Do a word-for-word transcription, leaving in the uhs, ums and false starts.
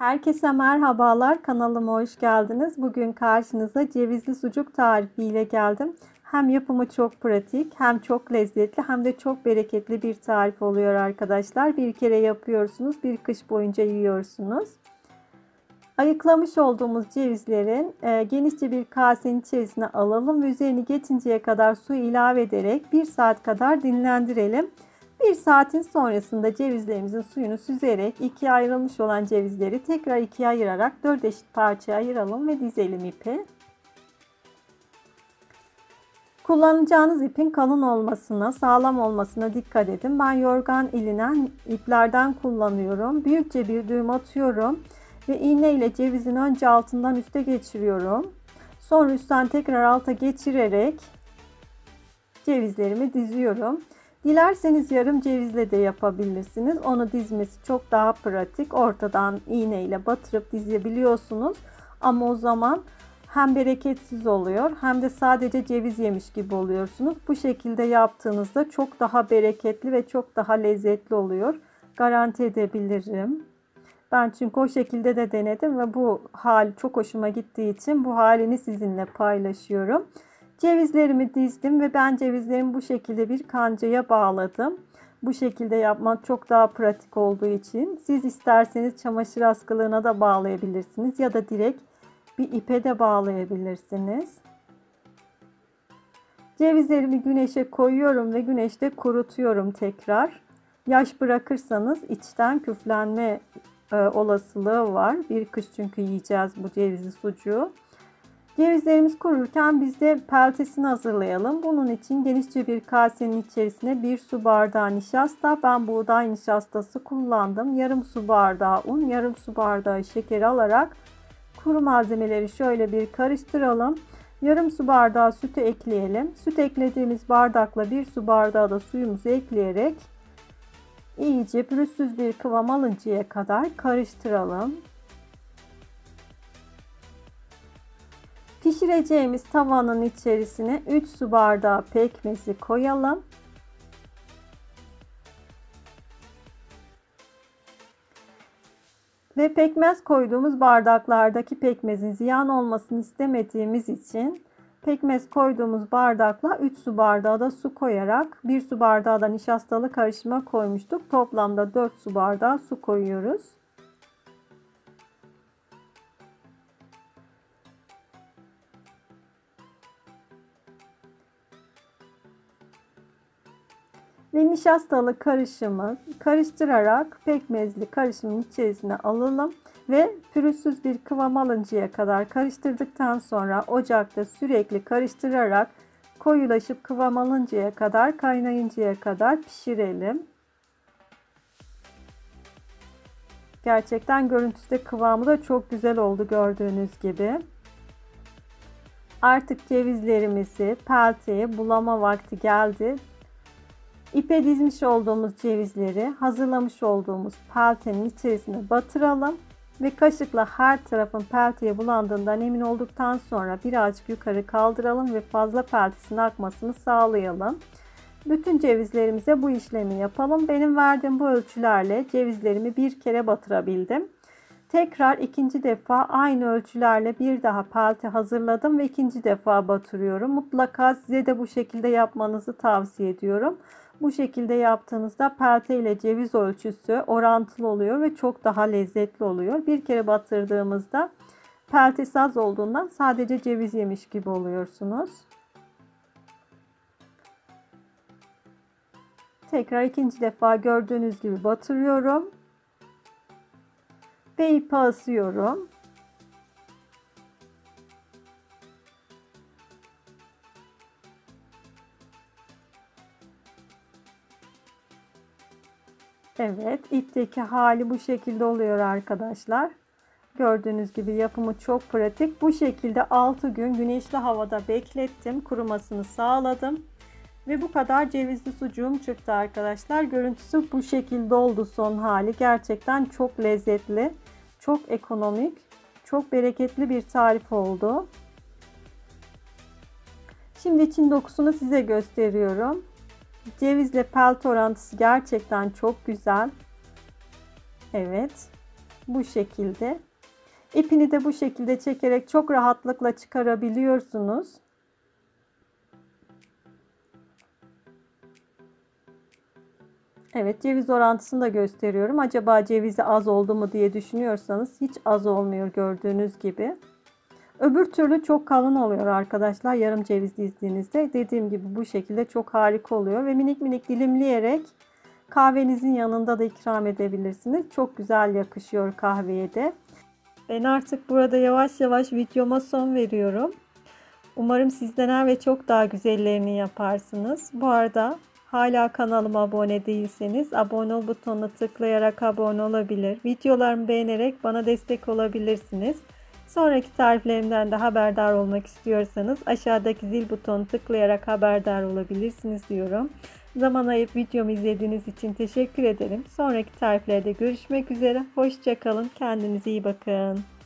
Herkese merhabalar, kanalıma hoş geldiniz. Bugün karşınıza cevizli sucuk tarifiyle geldim. Hem yapımı çok pratik, hem çok lezzetli, hem de çok bereketli bir tarif oluyor arkadaşlar. Bir kere yapıyorsunuz, bir kış boyunca yiyorsunuz. Ayıklamış olduğumuz cevizlerin e, genişçe bir kasenin içerisine alalım ve üzerini geçinceye kadar su ilave ederek bir saat kadar dinlendirelim. Bir saatin sonrasında cevizlerimizin suyunu süzerek ikiye ayrılmış olan cevizleri tekrar ikiye ayırarak dört eşit parçaya ayıralım ve dizelim ipi. Kullanacağınız ipin kalın olmasına, sağlam olmasına dikkat edin. Ben yorgan ilinen iplerden kullanıyorum. Büyükçe bir düğüm atıyorum ve iğne ile cevizin önce altından üste geçiriyorum. Sonra üstten tekrar alta geçirerek cevizlerimi diziyorum. Dilerseniz yarım cevizle de yapabilirsiniz. Onu dizmesi çok daha pratik. Ortadan iğne ile batırıp dizebiliyorsunuz. Ama o zaman hem bereketsiz oluyor, hem de sadece ceviz yemiş gibi oluyorsunuz. Bu şekilde yaptığınızda çok daha bereketli ve çok daha lezzetli oluyor. Garanti edebilirim. Ben çünkü o şekilde de denedim ve bu hali çok hoşuma gittiği için bu halini sizinle paylaşıyorum. Cevizlerimi dizdim ve ben cevizlerimi bu şekilde bir kancaya bağladım. Bu şekilde yapmak çok daha pratik olduğu için siz isterseniz çamaşır askılığına da bağlayabilirsiniz ya da direkt bir ipe de bağlayabilirsiniz. Cevizlerimi güneşe koyuyorum ve güneşte kurutuyorum tekrar. Yaş bırakırsanız içten küflenme e, olasılığı var. Bir kış çünkü yiyeceğiz bu cevizli sucuğu. Cevizlerimiz kururken biz de peltesini hazırlayalım. Bunun için genişçe bir kasenin içerisine bir su bardağı nişasta, ben buğday nişastası kullandım. Yarım su bardağı un, yarım su bardağı şeker alarak kuru malzemeleri şöyle bir karıştıralım. Yarım su bardağı sütü ekleyelim. Süt eklediğimiz bardakla bir su bardağı da suyumuzu ekleyerek iyice pürüzsüz bir kıvam alıncaya kadar karıştıralım. Pişireceğimiz tavanın içerisine üç su bardağı pekmezi koyalım. Ve pekmez koyduğumuz bardaklardaki pekmezin ziyan olmasını istemediğimiz için pekmez koyduğumuz bardakla üç su bardağı da su koyarak bir su bardağı da nişastalı karışıma koymuştuk. Toplamda dört su bardağı su koyuyoruz. Ve nişastalı karışımı karıştırarak pekmezli karışımın içerisine alalım ve pürüzsüz bir kıvam alıncaya kadar karıştırdıktan sonra ocakta sürekli karıştırarak koyulaşıp kıvam alıncaya kadar, kaynayıncaya kadar pişirelim. Gerçekten görüntüsü de kıvamı da çok güzel oldu gördüğünüz gibi. Artık cevizlerimizi pelteye bulama vakti geldi. İpe dizmiş olduğumuz cevizleri hazırlamış olduğumuz peltenin içerisine batıralım ve kaşıkla her tarafın pelteye bulandığından emin olduktan sonra birazcık yukarı kaldıralım ve fazla peltesinin akmasını sağlayalım. Bütün cevizlerimize bu işlemi yapalım. Benim verdiğim bu ölçülerle cevizlerimi bir kere batırabildim. Tekrar ikinci defa aynı ölçülerle bir daha pelte hazırladım ve ikinci defa batırıyorum. Mutlaka size de bu şekilde yapmanızı tavsiye ediyorum. Bu şekilde yaptığınızda pelte ile ceviz ölçüsü orantılı oluyor ve çok daha lezzetli oluyor. Bir kere batırdığımızda peltesi az olduğundan sadece ceviz yemiş gibi oluyorsunuz. Tekrar ikinci defa gördüğünüz gibi batırıyorum ve ipi asıyorum. Evet, ipteki hali bu şekilde oluyor arkadaşlar. Gördüğünüz gibi yapımı çok pratik. Bu şekilde altı gün güneşli havada beklettim. Kurumasını sağladım. Ve bu kadar cevizli sucuğum çıktı arkadaşlar. Görüntüsü bu şekilde oldu son hali. Gerçekten çok lezzetli, çok ekonomik, çok bereketli bir tarif oldu. Şimdi için dokusunu size gösteriyorum. Cevizle pelte orantısı gerçekten çok güzel. Evet. bu şekilde. İpini de bu şekilde çekerek çok rahatlıkla çıkarabiliyorsunuz. Evet, ceviz orantısını da gösteriyorum. Acaba cevizi az oldu mu diye düşünüyorsanız hiç az olmuyor gördüğünüz gibi. Öbür türlü çok kalın oluyor arkadaşlar. Yarım ceviz dizdiğinizde dediğim gibi bu şekilde çok harika oluyor ve minik minik dilimleyerek kahvenizin yanında da ikram edebilirsiniz. Çok güzel yakışıyor kahveye de. Ben artık burada yavaş yavaş videoma son veriyorum. Umarım siz dener ve çok daha güzellerini yaparsınız. Bu arada hala kanalıma abone değilseniz abone ol butonuna tıklayarak abone olabilir. Videolarımı beğenerek bana destek olabilirsiniz. Sonraki tariflerimden de haberdar olmak istiyorsanız aşağıdaki zil butonu tıklayarak haberdar olabilirsiniz diyorum. Zaman ayırıp videomu izlediğiniz için teşekkür ederim. Sonraki tariflerde görüşmek üzere. Hoşça kalın. Kendinize iyi bakın.